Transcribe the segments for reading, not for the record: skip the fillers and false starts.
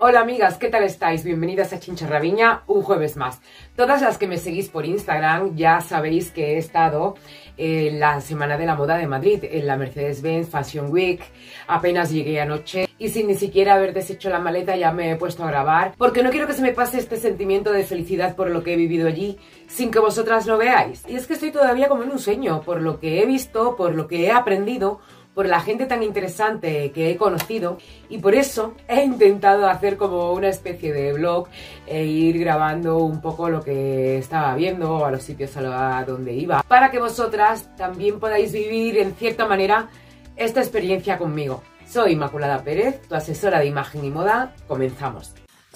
Hola amigas, ¿qué tal estáis? Bienvenidas a Chincharraviña, un jueves más. Todas las que me seguís por Instagram ya sabéis que he estado en la Semana de la Moda de Madrid, en la Mercedes-Benz Fashion Week. Apenas llegué anoche y sin ni siquiera haber deshecho la maleta ya me he puesto a grabar, porque no quiero que se me pase este sentimiento de felicidad por lo que he vivido allí sin que vosotras lo veáis. Y es que estoy todavía como en un sueño, por lo que he visto, por lo que he aprendido, por la gente tan interesante que he conocido, y por eso he intentado hacer como una especie de vlog e ir grabando un poco lo que estaba viendo, a los sitios a donde iba, para que vosotras también podáis vivir en cierta manera esta experiencia conmigo. Soy Inmaculada Pérez, tu asesora de imagen y moda. Comenzamos.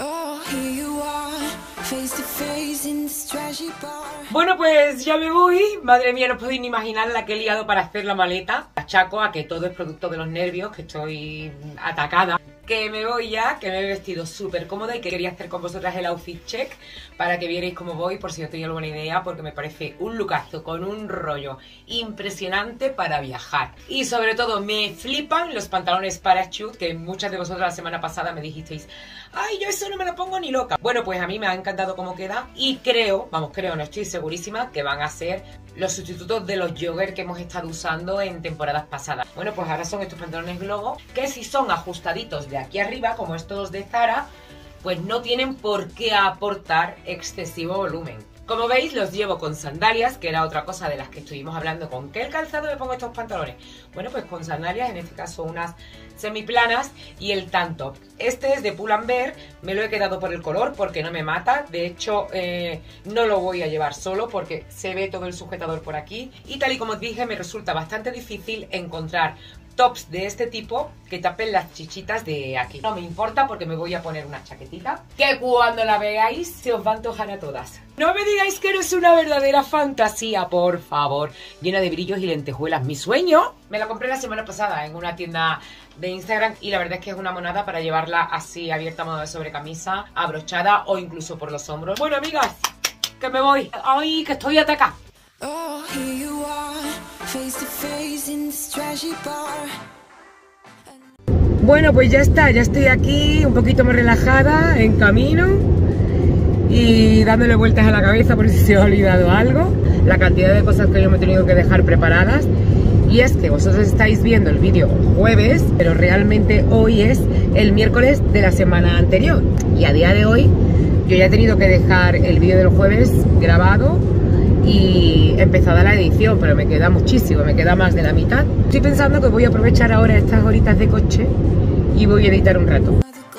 Bueno, pues ya me voy. Madre mía, no podéis ni imaginar la que he liado para hacer la maleta. Achaco a que todo es producto de los nervios, que estoy atacada. Que me voy ya, que me he vestido súper cómoda y que quería hacer con vosotras el outfit check para que vierais cómo voy, por si no tenéis alguna idea, porque me parece un lookazo con un rollo impresionante para viajar. Y sobre todo me flipan los pantalones parachute, que muchas de vosotras la semana pasada me dijisteis: ay, yo eso no me lo pongo ni loca. Bueno, pues a mí me ha encantado cómo queda y creo, no estoy segurísima, que van a ser los sustitutos de los joggers que hemos estado usando en temporadas pasadas. Bueno, pues ahora son estos pantalones globo, que si son ajustaditos de aquí arriba, como estos de Zara, pues no tienen por qué aportar excesivo volumen. Como veis, los llevo con sandalias, que era otra cosa de las que estuvimos hablando. ¿Con qué calzado me pongo estos pantalones? Bueno, pues con sandalias, en este caso unas semiplanas, y el tank top. Este es de Pull&Bear, me lo he quedado por el color porque no me mata. De hecho, no lo voy a llevar solo porque se ve todo el sujetador por aquí. Y tal y como os dije, me resulta bastante difícil encontrar tops de este tipo que tapen las chichitas de aquí. No me importa porque me voy a poner una chaquetita que cuando la veáis se os va a antojar a todas. No me digáis que no es una verdadera fantasía, por favor. Llena de brillos y lentejuelas. Mi sueño. Me la compré la semana pasada en una tienda de Instagram y la verdad es que es una monada para llevarla así abierta a modo de sobrecamisa, abrochada o incluso por los hombros. Bueno, amigas, que me voy. Ay, que estoy atacada. Oh, here you are, face to face in this trashy bar. Bueno, pues ya está, ya estoy aquí un poquito más relajada, en camino y dándole vueltas a la cabeza por si se ha olvidado algo, la cantidad de cosas que yo me he tenido que dejar preparadas. Y es que vosotros estáis viendo el vídeo jueves, pero realmente hoy es el miércoles de la semana anterior, y a día de hoy yo ya he tenido que dejar el vídeo del jueves grabado y empezada la edición, pero me queda muchísimo, me queda más de la mitad. Estoy pensando que voy a aprovechar ahora estas horitas de coche y voy a editar un rato.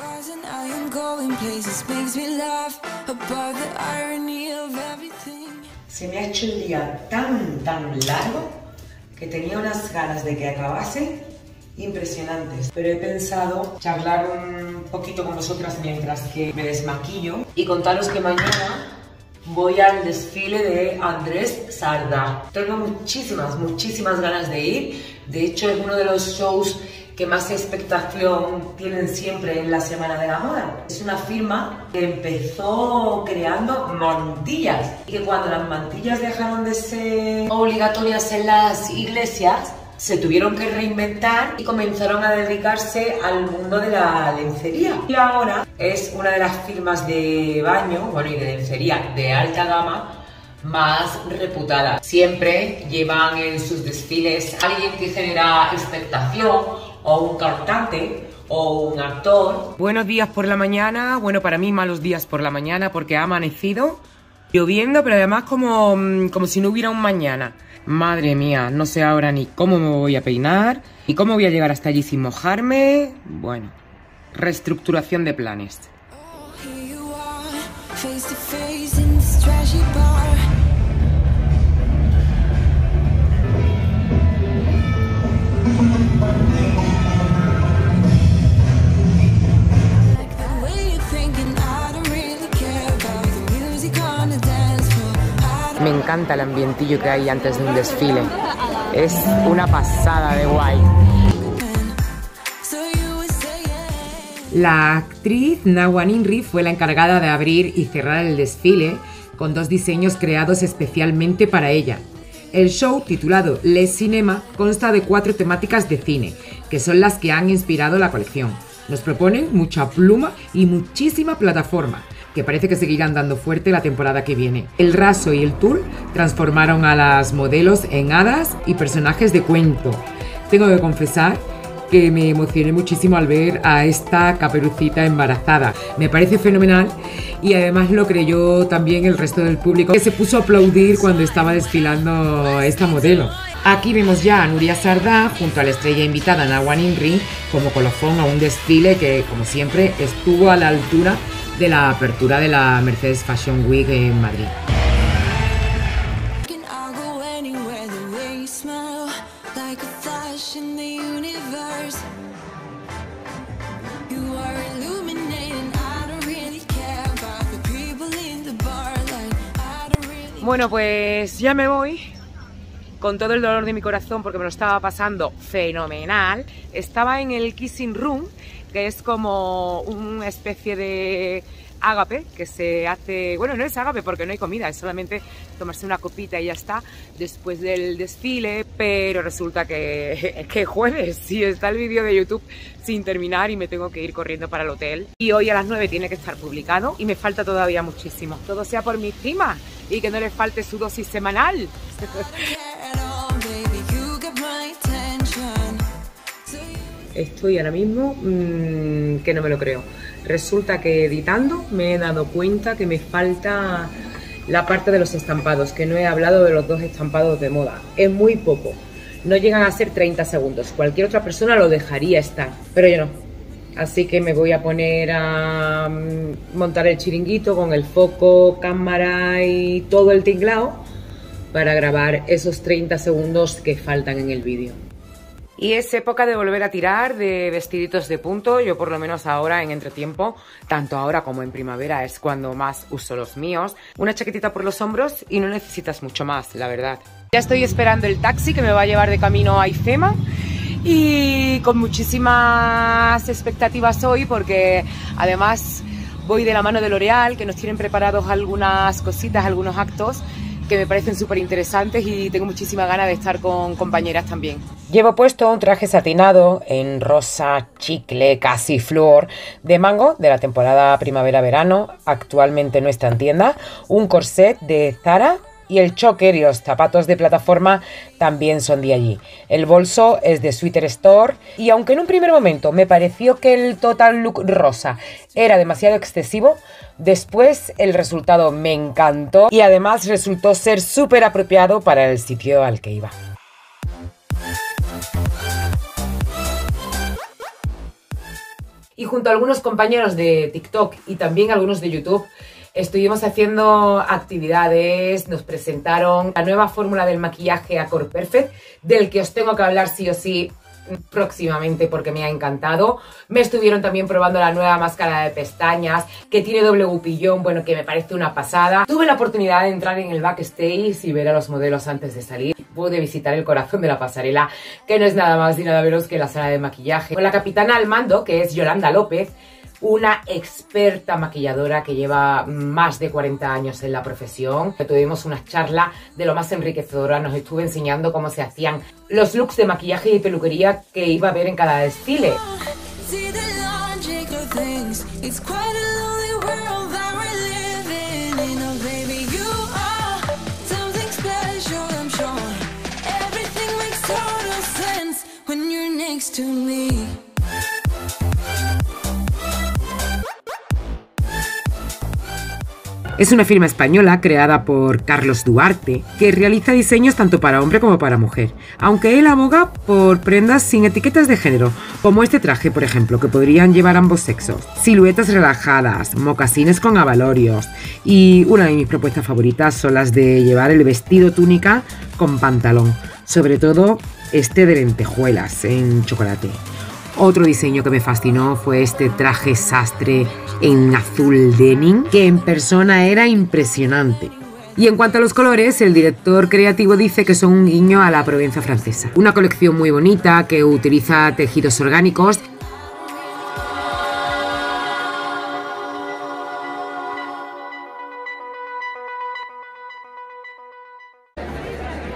Se me ha hecho el día tan largo que tenía unas ganas de que acabase impresionantes, pero he pensado charlar un poquito con vosotras mientras que me desmaquillo y contaros que mañana voy al desfile de Andrés Sardá. Tengo muchísimas ganas de ir. De hecho, es uno de los shows que más expectación tienen siempre en la Semana de la Moda. Es una firma que empezó creando mantillas y que cuando las mantillas dejaron de ser obligatorias en las iglesias, se tuvieron que reinventar y comenzaron a dedicarse al mundo de la lencería. Y ahora es una de las firmas de baño, bueno, y de lencería de alta gama más reputadas. Siempre llevan en sus desfiles a alguien que genera expectación, o un cantante, o un actor. Buenos días por la mañana, bueno, para mí malos días por la mañana porque ha amanecido lloviendo, pero además como si no hubiera un mañana. Madre mía, no sé ahora ni cómo me voy a peinar y cómo voy a llegar hasta allí sin mojarme. Bueno, reestructuración de planes. Me encanta el ambientillo que hay antes de un desfile. Es una pasada de guay. La actriz Nawa Nimri fue la encargada de abrir y cerrar el desfile con dos diseños creados especialmente para ella. El show, titulado Le Cinema, consta de 4 temáticas de cine, que son las que han inspirado la colección. Nos proponen mucha pluma y muchísima plataforma, que parece que seguirán dando fuerte la temporada que viene. El raso y el tul transformaron a las modelos en hadas y personajes de cuento. Tengo que confesar que me emocioné muchísimo al ver a esta Caperucita embarazada. Me parece fenomenal y además lo creyó también el resto del público, que se puso a aplaudir cuando estaba desfilando esta modelo. Aquí vemos ya a Núria Sardá junto a la estrella invitada Nawal Inri como colofón a un desfile que, como siempre, estuvo a la altura de la apertura de la Mercedes Fashion Week en Madrid. Bueno, pues ya me voy con todo el dolor de mi corazón porque me lo estaba pasando fenomenal. Estaba en el Kissing Room, que es como una especie de ágape que se hace, bueno, no es ágape porque no hay comida, es solamente tomarse una copita y ya está después del desfile, pero resulta que jueves, sí, está el vídeo de YouTube sin terminar y me tengo que ir corriendo para el hotel y hoy a las 9 tiene que estar publicado y me falta todavía muchísimo. Todo sea por mi prima y que no le falte su dosis semanal. Estoy ahora mismo que no me lo creo. Resulta que editando me he dado cuenta que me falta la parte de los estampados, que no he hablado de los 2 estampados de moda. Es muy poco, no llegan a ser 30 segundos. Cualquier otra persona lo dejaría estar, pero yo no. Así que me voy a poner a montar el chiringuito con el foco, cámara y todo el tinglao para grabar esos 30 segundos que faltan en el vídeo. Y es época de volver a tirar de vestiditos de punto. Yo por lo menos ahora en entretiempo, tanto ahora como en primavera, es cuando más uso los míos. Una chaquetita por los hombros y no necesitas mucho más, la verdad. Ya estoy esperando el taxi que me va a llevar de camino a IFEMA y con muchísimas expectativas hoy porque además voy de la mano de L'Oréal, que nos tienen preparados algunas cositas, algunos actos que me parecen súper interesantes y tengo muchísima ganas de estar con compañeras también. Llevo puesto un traje satinado en rosa chicle, casi flor, de mango de la temporada primavera-verano, actualmente no está en tienda, un corset de Zara y el choker y los zapatos de plataforma también son de allí. El bolso es de Sweater Store y aunque en un primer momento me pareció que el total look rosa era demasiado excesivo, después el resultado me encantó y además resultó ser súper apropiado para el sitio al que iba. Y junto a algunos compañeros de TikTok y también algunos de YouTube, estuvimos haciendo actividades, nos presentaron la nueva fórmula del maquillaje Accord Perfect, del que os tengo que hablar sí o sí próximamente porque me ha encantado. Me estuvieron también probando la nueva máscara de pestañas que tiene doble gupillón, bueno, que me parece una pasada. Tuve la oportunidad de entrar en el backstage y ver a los modelos antes de salir. Pude visitar el corazón de la pasarela, que no es nada más ni nada menos que la sala de maquillaje, con la capitana al mando, que es Yolanda López, una experta maquilladora que lleva más de 40 años en la profesión. Tuvimos una charla de lo más enriquecedora, nos estuvo enseñando cómo se hacían los looks de maquillaje y peluquería que iba a ver en cada desfile. Es una firma española creada por Carlos Duarte, que realiza diseños tanto para hombre como para mujer, aunque él aboga por prendas sin etiquetas de género, como este traje, por ejemplo, que podrían llevar ambos sexos, siluetas relajadas, mocasines con abalorios, y una de mis propuestas favoritas son las de llevar el vestido túnica con pantalón, sobre todo este de lentejuelas en chocolate. Otro diseño que me fascinó fue este traje sastre en azul denim, que en persona era impresionante. Y en cuanto a los colores, el director creativo dice que son un guiño a la Provenza francesa. Una colección muy bonita que utiliza tejidos orgánicos.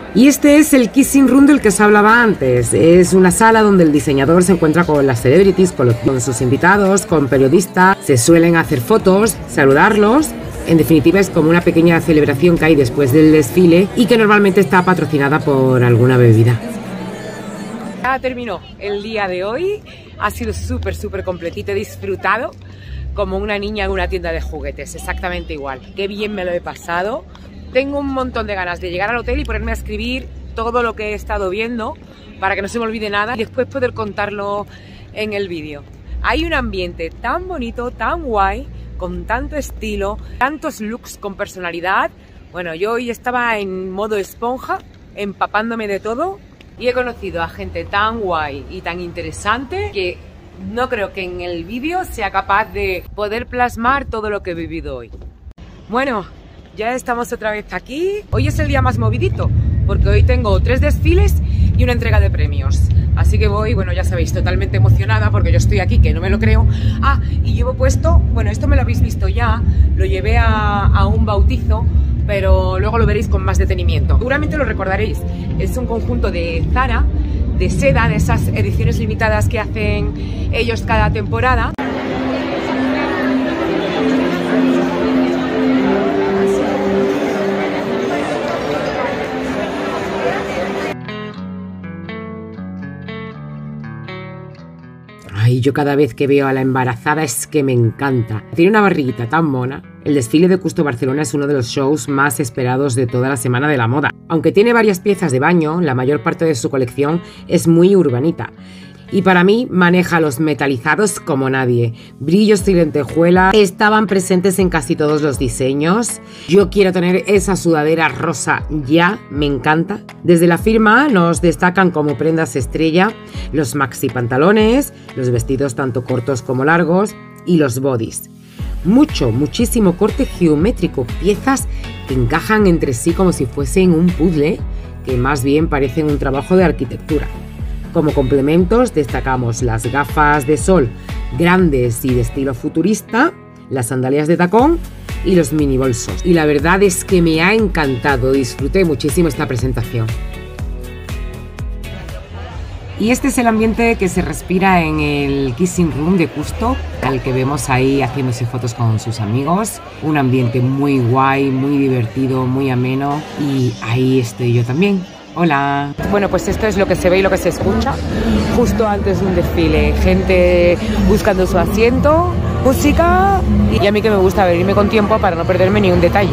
Y este es el Kissing Room del que os hablaba antes. Es una sala donde el diseñador se encuentra con las celebrities, con sus invitados, con periodistas. Se suelen hacer fotos, saludarlos. En definitiva, es como una pequeña celebración que hay después del desfile y que normalmente está patrocinada por alguna bebida. Ya terminó el día de hoy. Ha sido súper completito. He disfrutado como una niña en una tienda de juguetes, exactamente igual. Qué bien me lo he pasado. Tengo un montón de ganas de llegar al hotel y ponerme a escribir todo lo que he estado viendo para que no se me olvide nada y después poder contarlo en el vídeo. Hay un ambiente tan bonito, tan guay, con tanto estilo, tantos looks con personalidad. Bueno, yo hoy estaba en modo esponja, empapándome de todo y he conocido a gente tan guay y tan interesante que no creo que en el vídeo sea capaz de poder plasmar todo lo que he vivido hoy. Bueno, ya estamos otra vez aquí. Hoy es el día más movidito, porque hoy tengo 3 desfiles y una entrega de premios. Así que voy, bueno, ya sabéis, totalmente emocionada porque yo estoy aquí, que no me lo creo. Ah, y llevo puesto, bueno, esto me lo habéis visto ya, lo llevé a un bautizo, pero luego lo veréis con más detenimiento. Seguramente lo recordaréis, es un conjunto de Zara, de seda, de esas ediciones limitadas que hacen ellos cada temporada. Ay, yo cada vez que veo a la embarazada es que me encanta. Tiene una barriguita tan mona. El desfile de Custo Barcelona es uno de los shows más esperados de toda la semana de la moda. Aunque tiene varias piezas de baño, la mayor parte de su colección es muy urbanita. Y para mí maneja los metalizados como nadie. Brillos y lentejuelas estaban presentes en casi todos los diseños. Yo quiero tener esa sudadera rosa ya, me encanta. Desde la firma nos destacan como prendas estrella los maxi pantalones, los vestidos tanto cortos como largos y los bodys. Muchísimo corte geométrico, piezas que encajan entre sí como si fuesen un puzzle, que más bien parecen un trabajo de arquitectura. Como complementos destacamos las gafas de sol grandes y de estilo futurista, las sandalias de tacón y los mini bolsos. Y la verdad es que me ha encantado, disfruté muchísimo esta presentación. Y este es el ambiente que se respira en el Kissing Room de Custo, al que vemos ahí haciéndose fotos con sus amigos. Un ambiente muy guay, muy divertido, muy ameno y ahí estoy yo también. Hola. Bueno, pues esto es lo que se ve y lo que se escucha justo antes de un desfile. Gente buscando su asiento, música y a mí que me gusta venirme con tiempo para no perderme ni un detalle.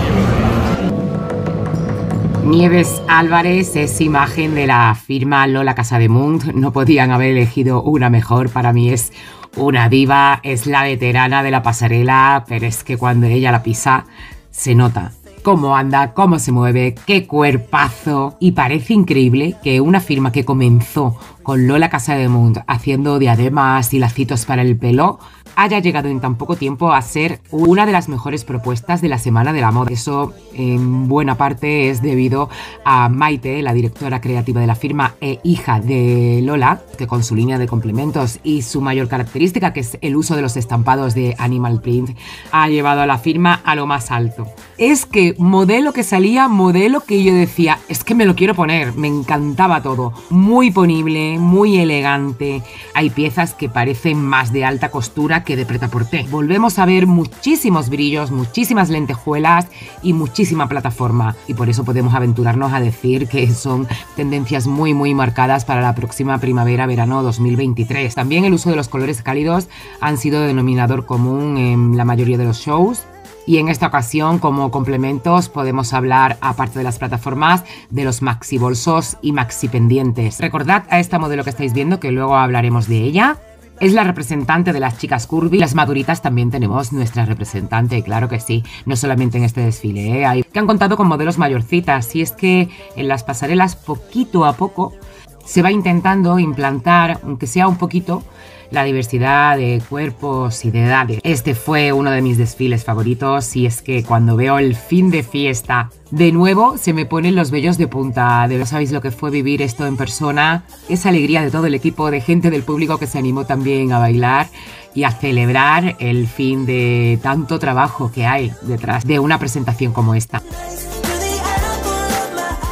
Nieves Álvarez es imagen de la firma Lola Casademunt. No podían haber elegido una mejor. Para mí es una diva, es la veterana de la pasarela, pero es que cuando ella la pisa se nota. Cómo anda, cómo se mueve, qué cuerpazo. Y parece increíble que una firma que comenzó con Lola Casademunt haciendo diademas y lacitos para el pelo haya llegado en tan poco tiempo a ser una de las mejores propuestas de la Semana de la Moda. Eso en buena parte es debido a Maite, la directora creativa de la firma e hija de Lola, que con su línea de complementos y su mayor característica, que es el uso de los estampados de animal print, ha llevado a la firma a lo más alto. Es que modelo que salía, modelo que yo decía, es que me lo quiero poner, me encantaba todo. Muy ponible, muy elegante. Hay piezas que parecen más de alta costura que de prêt-à-porter. Volvemos a ver muchísimos brillos, muchísimas lentejuelas y muchísima plataforma. Y por eso podemos aventurarnos a decir que son tendencias muy marcadas para la próxima primavera-verano 2023. También el uso de los colores cálidos han sido denominador común en la mayoría de los shows. Y en esta ocasión, como complementos, podemos hablar, aparte de las plataformas, de los maxi bolsos y maxi pendientes. Recordad a esta modelo que estáis viendo, que luego hablaremos de ella. Es la representante de las chicas curvy. Las maduritas también tenemos nuestra representante, claro que sí. No solamente en este desfile, ¿eh? Hay que han contado con modelos mayorcitas. Y es que en las pasarelas, poquito a poco, se va intentando implantar, aunque sea un poquito, la diversidad de cuerpos y de edades. Este fue uno de mis desfiles favoritos y es que cuando veo el fin de fiesta de nuevo se me ponen los vellos de punta. De verdad sabéis lo que fue vivir esto en persona, esa alegría de todo el equipo, de gente del público que se animó también a bailar y a celebrar el fin de tanto trabajo que hay detrás de una presentación como esta.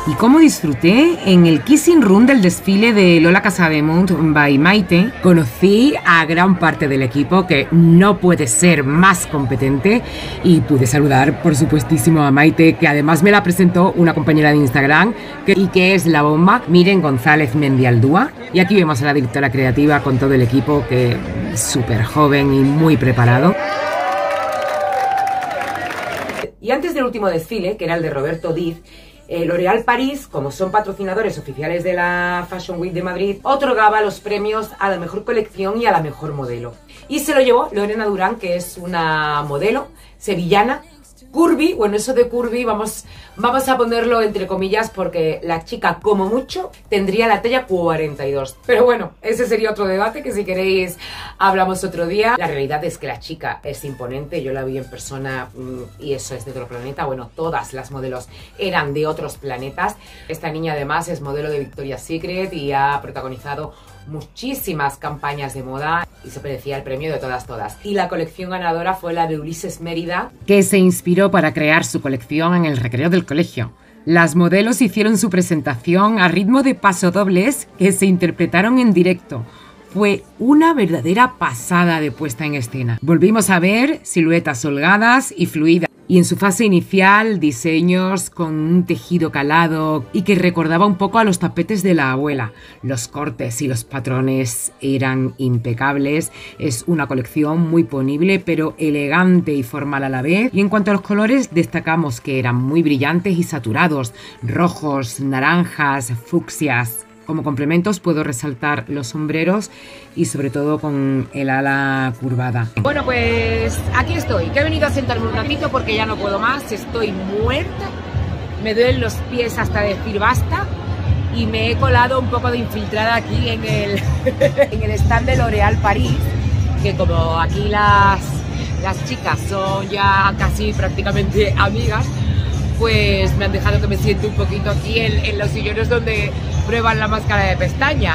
Y cómo disfruté en el Kissing Room del desfile de Lola Casademunt by Maite. Conocí a gran parte del equipo, que no puede ser más competente, y pude saludar, por supuestísimo, a Maite, que además me la presentó una compañera de Instagram y que es la bomba, Miren González Mendialdúa. Y aquí vemos a la directora creativa con todo el equipo, que es súper joven y muy preparado. Y antes del último desfile, que era el de Roberto Díez, L'Oréal París, como son patrocinadores oficiales de la Fashion Week de Madrid, otorgaba los premios a la mejor colección y a la mejor modelo. Y se lo llevó Lorena Durán, que es una modelo sevillana, curvy. Bueno, eso de curvy vamos a ponerlo entre comillas, porque la chica como mucho tendría la talla 42. Pero bueno, ese sería otro debate que si queréis hablamos otro día. La realidad es que la chica es imponente, yo la vi en persona y eso es de otro planeta. Bueno, todas las modelos eran de otros planetas. Esta niña además es modelo de Victoria's Secret y ha protagonizado muchísimas campañas de moda y se merecía el premio de todas. Y la colección ganadora fue la de Ulises Mérida, que se inspiró para crear su colección en el recreo del colegio. Las modelos hicieron su presentación a ritmo de pasodobles que se interpretaron en directo. Fue una verdadera pasada de puesta en escena. Volvimos a ver siluetas holgadas y fluidas. Y en su fase inicial, diseños con un tejido calado y que recordaba un poco a los tapetes de la abuela. Los cortes y los patrones eran impecables. Es una colección muy ponible, pero elegante y formal a la vez. Y en cuanto a los colores, destacamos que eran muy brillantes y saturados. Rojos, naranjas, fucsias. Como complementos puedo resaltar los sombreros y sobre todo con el ala curvada. Bueno, pues aquí estoy, que he venido a sentarme un ratito porque ya no puedo más, estoy muerta, me duelen los pies hasta decir basta y me he colado un poco de infiltrada aquí en el stand de L'Oréal París, que como aquí las chicas son ya casi prácticamente amigas, pues me han dejado que me siente un poquito aquí en los sillones donde prueban la máscara de pestañas.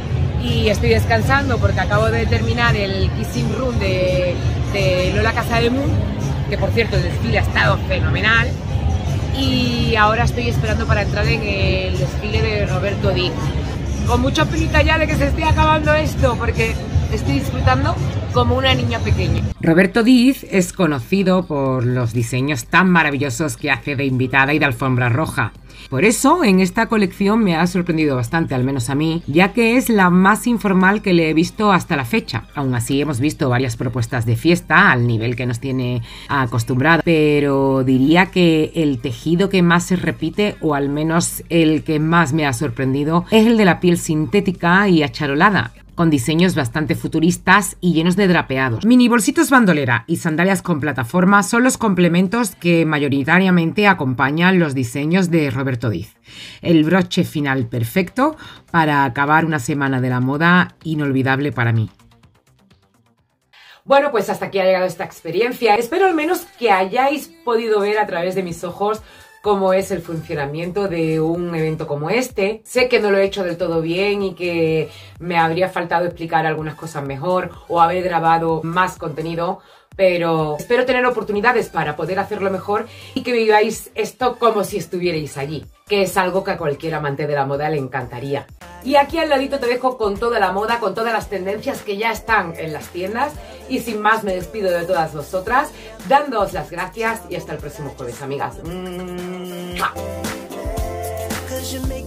Y estoy descansando porque acabo de terminar el Kissing Room de Lola Casademunt, que por cierto el desfile ha estado fenomenal. Y ahora estoy esperando para entrar en el desfile de Roberto Díez. Con mucha penita ya de que se esté acabando esto, porque estoy disfrutando como una niña pequeña. Roberto Díez es conocido por los diseños tan maravillosos que hace de invitada y de alfombra roja. Por eso, en esta colección me ha sorprendido bastante, al menos a mí, ya que es la más informal que le he visto hasta la fecha. Aún así, hemos visto varias propuestas de fiesta, al nivel que nos tiene acostumbrada, pero diría que el tejido que más se repite, o al menos el que más me ha sorprendido, es el de la piel sintética y acharolada, con diseños bastante futuristas y llenos de drapeados. Mini bolsitos bandolera y sandalias con plataforma son los complementos que mayoritariamente acompañan los diseños de Roberto Díez. El broche final perfecto para acabar una semana de la moda inolvidable para mí. Bueno, pues hasta aquí ha llegado esta experiencia. Espero al menos que hayáis podido ver a través de mis ojos cómo es el funcionamiento de un evento como este. Sé que no lo he hecho del todo bien y que me habría faltado explicar algunas cosas mejor o haber grabado más contenido, pero espero tener oportunidades para poder hacerlo mejor y que viváis esto como si estuvierais allí, que es algo que a cualquier amante de la moda le encantaría. Y aquí al ladito te dejo con toda la moda, con todas las tendencias que ya están en las tiendas. Y sin más me despido de todas vosotras, dándoos las gracias y hasta el próximo jueves, amigas. ¡Mua!